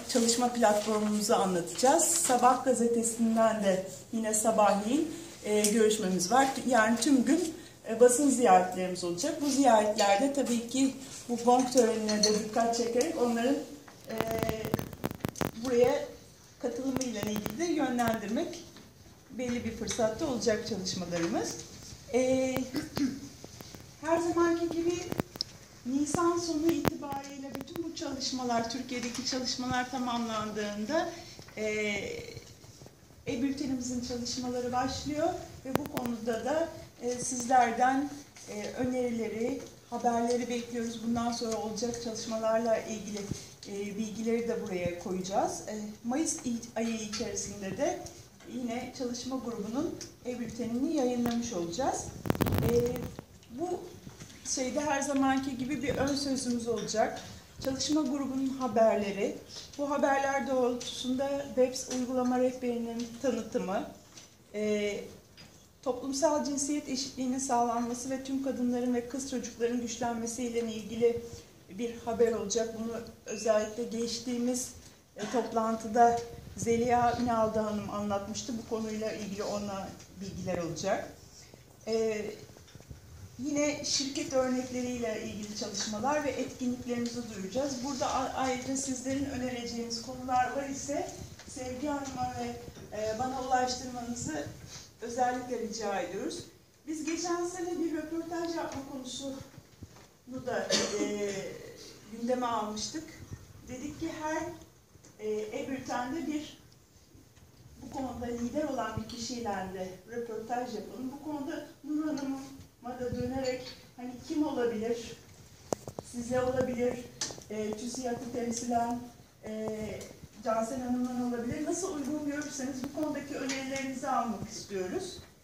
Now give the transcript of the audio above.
çalışma platformumuzu anlatacağız. Sabah gazetesinden de yine sabahleyin görüşmemiz var. Yani tüm gün basın ziyaretlerimiz olacak. Bu ziyaretlerde tabii ki bu gong törenine de dikkat çekerek onların buraya katılımıyla ilgili de yönlendirmek belli bir fırsatta olacak çalışmalarımız. Her zamanki gibi Nisan sonu itibariyle bütün bu çalışmalar, Türkiye'deki çalışmalar tamamlandığında e-bültenimizin çalışmaları başlıyor ve bu konuda da sizlerden önerileri, haberleri bekliyoruz. Bundan sonra olacak çalışmalarla ilgili bilgileri de buraya koyacağız. Mayıs ayı içerisinde de yine çalışma grubunun e-bültenini yayınlamış olacağız. Bu şeyde her zamanki gibi bir ön sözümüz olacak. Çalışma grubunun haberleri, bu haberler doğrultusunda BEPS uygulama rehberinin tanıtımı, toplumsal cinsiyet eşitliğinin sağlanması ve tüm kadınların ve kız çocukların güçlenmesiyle ilgili bir haber olacak. Bunu özellikle geçtiğimiz toplantıda Zeliha Ünal'da Hanım anlatmıştı. Bu konuyla ilgili ona bilgiler olacak. Yine şirket örnekleriyle ilgili çalışmalar ve etkinliklerimizi duyuracağız. Burada ayrıca sizlerin önereceğiniz konular var ise Sevgi Hanım'a ve bana ulaştırmanızı özellikle rica ediyoruz. Biz geçen sene bir röportaj yapma konusunu da gündeme almıştık. Dedik ki her e-bültende bu konuda lider olan bir kişiyle de röportaj yapalım. Bu konuda Nur Hanım'a da dönerek hani kim olabilir, size olabilir, TÜSİAD'ı temsilen Cansel Hanım'dan olabilir. Nasıl uygun görürseniz bu konudaki önerilerinizi almak istiyoruz.